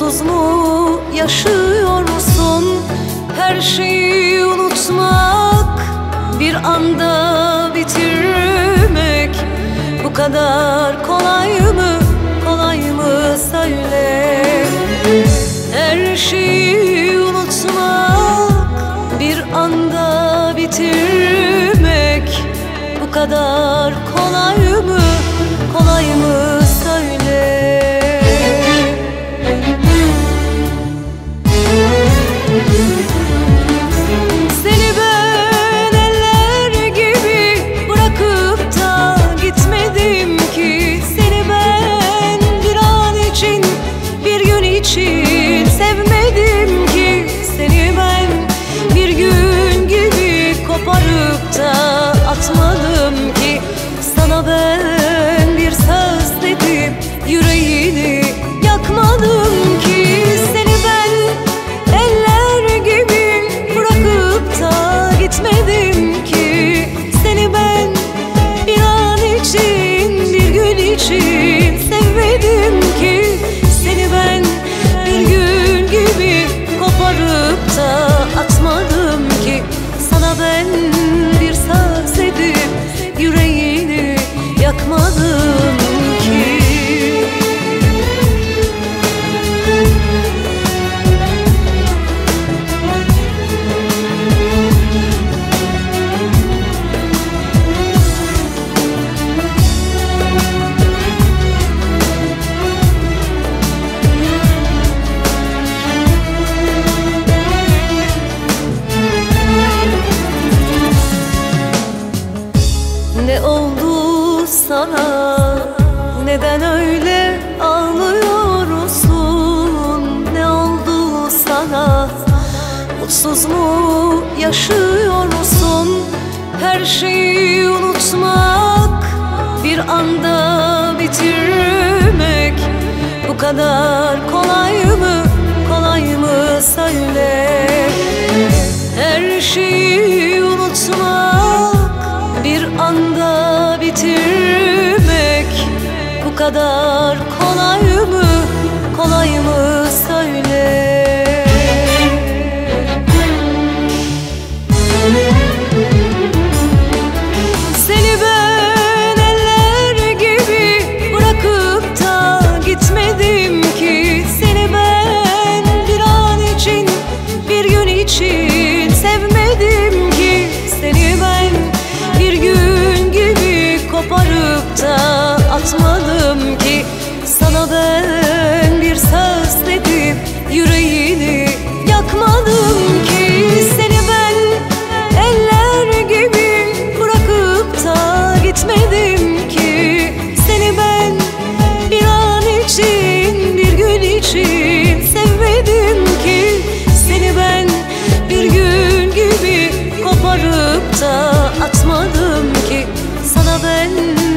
Mutsuz mu yaşıyorsun? Her şeyi unutmak, bir anda bitirmek bu kadar kolay mı? Kolay mı söyle? Her şeyi unutmak, bir anda bitirmek bu kadar kolay mı? Kolay mı söyle? Seni ben eller gibi bırakıp da gitmedim ki. Seni ben bir an için, bir gün için sevmedim ki. Seni ben bir gün gibi koparıp da atmadım ki. Sana ben bir söz dedim, yüreğini yakmadım ki. Seni ben eller gibi bırakıp da gitmedim ki. Seni ben bir an için, bir gün için sevmedim ki. Seni ben bir gün gibi koparıp da atmadım ki. Sana ben bir söz edip yüreğini yakmadım ki. Ne oldu sana? Neden öyle ağlıyorsun? Ne oldu sana? Mutsuz mu yaşıyorsun? Her şeyi unutmak, bir anda bitirmek bu kadar kolay mı? Kolay mı söyle? Her şeyi unutmak, bir anda bitirmek bu kadar kolay mı? Kolay mı söyle? Seni ben eller gibi bırakıp da gitmedim ki. Seni ben bir an için, bir gün için sevmedim ki. Seni ben bir gün gibi koparıp da atmadım ki. Sana ben bir söz dedim, yüreğini yakmadım ki. Seni ben eller gibi bırakıp da gitmedim ki. Seni ben bir an için, bir gün için sevmedim ki. Seni ben bir gün gibi koparıp da atmadım ki. Sana ben